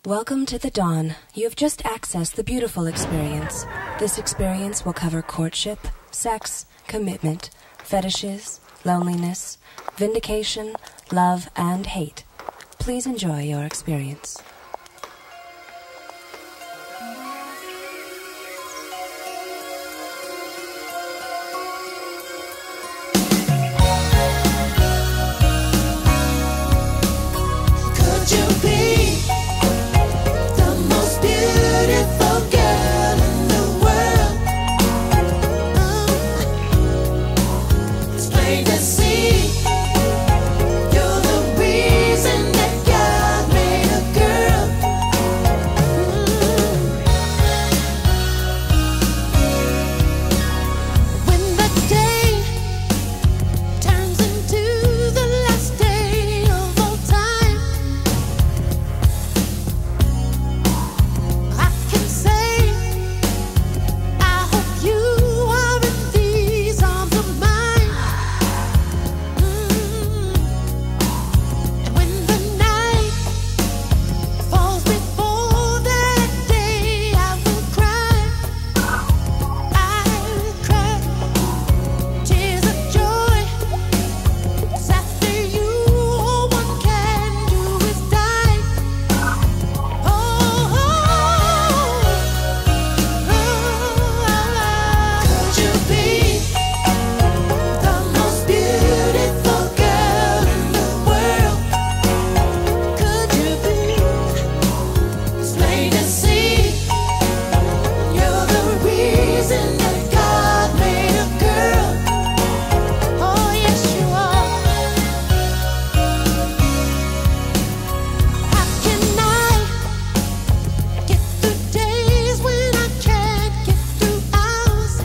Welcome to the dawn. You have just accessed the beautiful experience. This experience will cover courtship, sex, commitment, fetishes, loneliness, vindication, love, and hate. Please enjoy your experience. Could you be the most beautiful girl in the world? It's plain to see you're the reason that God made a girl. When the day turns into the last day of all time, I can say, I hope you are in these arms of mine. And when the night falls before that day, I will cry. I will cry tears of joy. 'Cause after you, all one can do is die. Could you be the most beautiful girl in the world? Could you be? It's plain to see you're the reason that God made a girl. Oh, yes, you are. How can I get through days when I can't get through hours?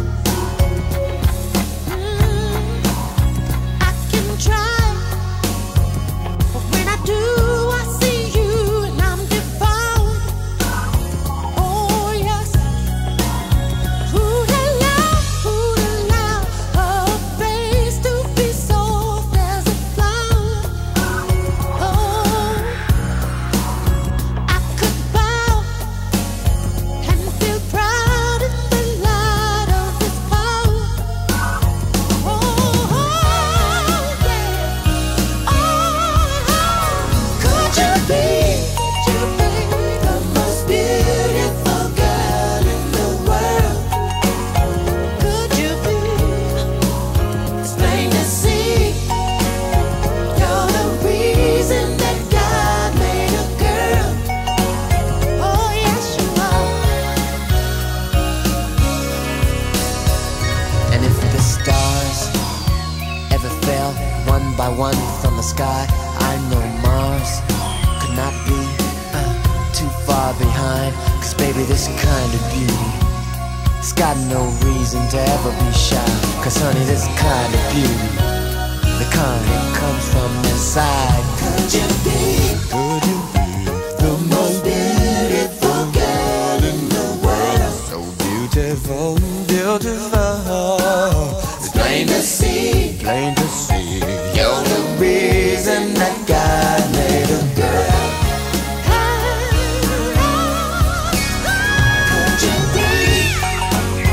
I can try, but when I do, I see you and I'm devoured. Oh, yes. Who'd allow a face to be soft as a flower? Oh, I could bow and feel proud in the light of His power. Oh, yeah. Could you be the most beautiful girl in the world? Could you be? It's plain to see you're the reason that God made a girl. Oh, yes, you are. And if the stars ever fell one by one from the sky, I know Mars could not be too far behind. 'Cause baby, this kind of beauty, it's got no reason to ever be shy. 'Cause honey, this kind of beauty, the kind that comes from inside. Could you be the most beautiful girl in the world? So beautiful, beautiful. It's plain to see Plain to see. you're the reason that God made a girl. Could you be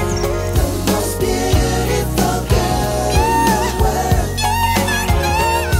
the most beautiful girl in the world?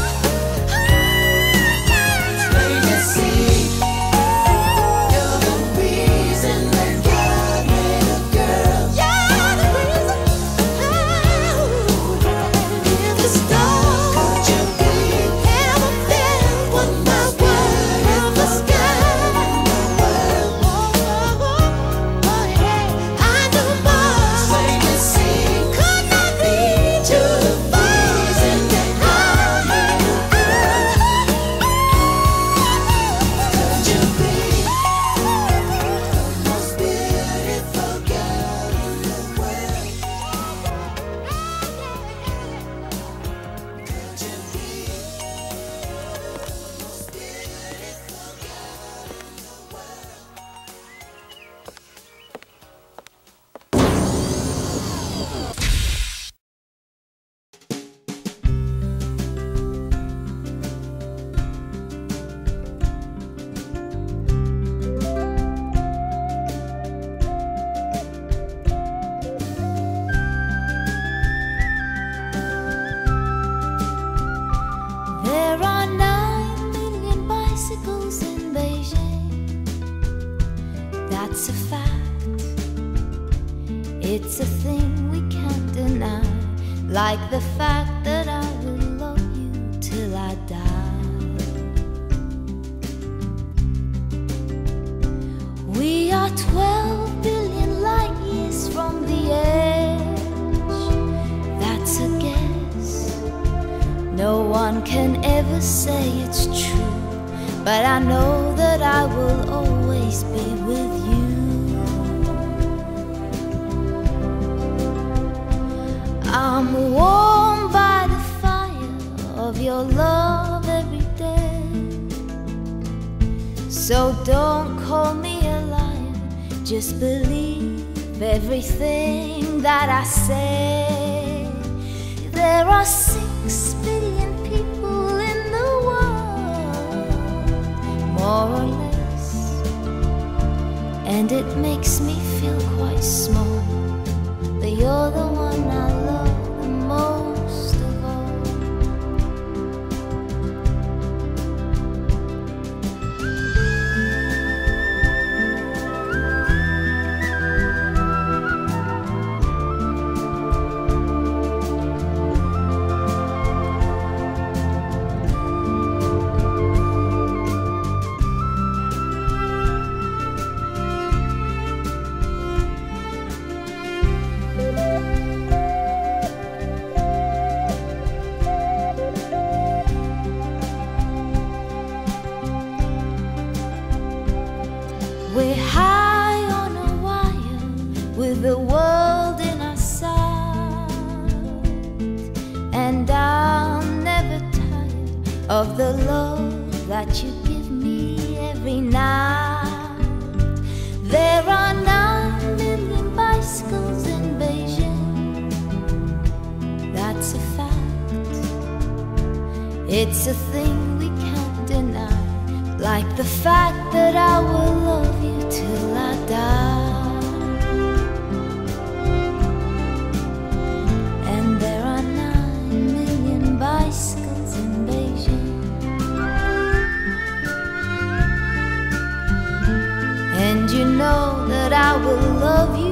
It's a thing we can't deny, like the fact that I will love you till I die. We are 12 billion light years from the edge. That's a guess. No one can ever say it's true, but I know that I will always be with you. I'm warm by the fire of your love every day. So don't call me a liar, just believe everything that I say. There are 6 billion people in the world, more or less, and it makes me feel quite small, but you're the one I love the most of all. We're high on a wire with the world in our sight, and I'm never tired of the love that you give me every night. There are 9 million bicycles in Beijing, that's a fact. It's a thing we can't deny, like the fact that I will love you till I die. And there are 9 million bicycles in Beijing, and you know that I will love you